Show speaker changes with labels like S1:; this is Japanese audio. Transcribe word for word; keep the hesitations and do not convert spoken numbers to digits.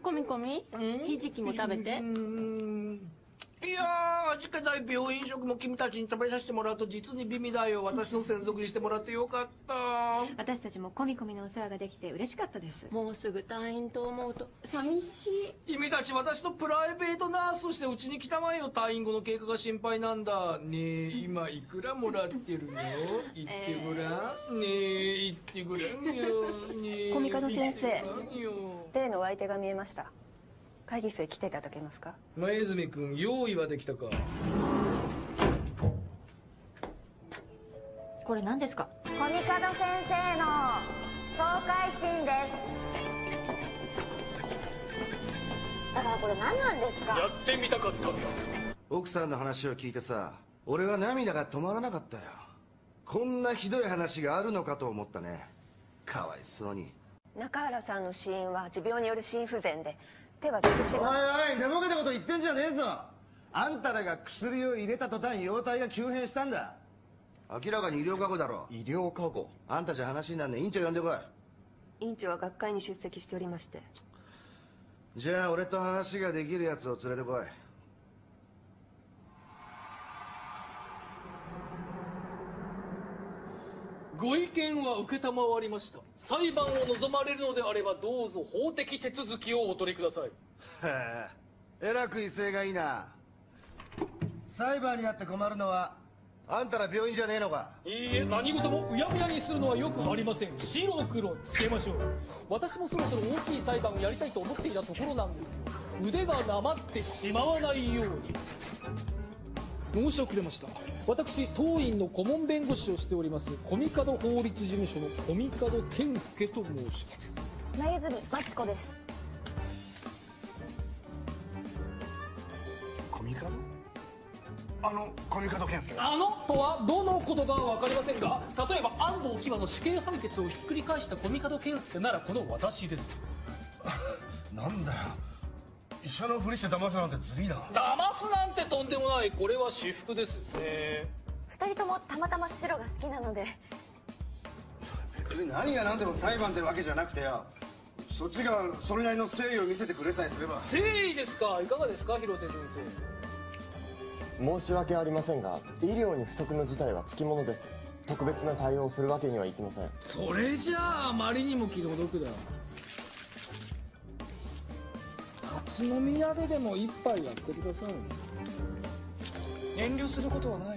S1: コミコミ、ひじきも食べて。
S2: いやー、味気ない病院食も君たちに食べさせてもらうと実に美味だよ。私の専属にしてもらってよかった。
S3: 私たちもコミコミのお世話ができて嬉しかったです。
S1: もうすぐ退院と思うと寂しい。
S2: 君たち私のプライベートナースとしてうちに来たまえよ。退院後の経過が心配なんだ。ねえ、今いくらもらってるの？言ってごらん。ねえ、言ってごらんよ。ねえ。
S4: コミカド先生、例のお相手が見えました。会議室へ来ていただけますか？
S2: 前泉君、用意はできたか？
S3: これ何ですか？
S4: コミカド先生の総会審です。だからこれ何なんですか？
S2: やってみたかったんだ。
S5: 奥さんの話を聞いてさ、俺は涙が止まらなかったよ。こんなひどい話があるのかと思ったね。かわいそうに。
S4: 中原さんの死因は持病による心不全で、手は潰しが。
S5: おいおい、寝ぼけたこと言ってんじゃねえぞ。あんたらが薬を入れた途端容体が急変したんだ。明らかに医療過誤だろ。医療過誤？あんたじゃ話になんねえ。院長呼んでこい。
S4: 院長は学会に出席しておりまして。
S5: じゃあ俺と話ができるやつを連れてこい。
S2: ご意見は承りました。裁判を望まれるのであればどうぞ法的手続きをお取りください。
S5: へえ、えらく威勢がいいな。裁判になって困るのはあんたら病院じゃねえのか？
S2: いいえ、何事もうやむやにするのはよくありません。白黒つけましょう。私もそろそろ大きい裁判をやりたいと思っていたところなんですよ。腕がなまってしまわないように。申し遅れました。私当院の顧問弁護士をしておりますコミカド法律事務所のコミカド健介と申します。
S4: 前泉真知子です。
S5: コミカド？あのコミカド健介。
S2: あのとはどのことかは分かりませんが、例えば安藤喜和の死刑判決をひっくり返したコミカド健介ならこの私です。
S5: なんだよ、医者のふりして騙すなんてずりーな。
S2: 騙すなんてとんでもない。これは私服ですね。
S4: 二人ともたまたま白が好きなので。
S5: 別に何が何でも裁判ってわけじゃなくてよ、そっちがそれなりの誠意を見せてくれさえすれば。
S2: 誠意ですか？いかがですか広瀬先生。
S6: 申し訳ありませんが、医療に不足の事態はつきものです。特別な対応をするわけにはいきません。
S2: それじゃああまりにも気の毒だ。立ち飲み屋ででも一杯やってください。遠慮することはない。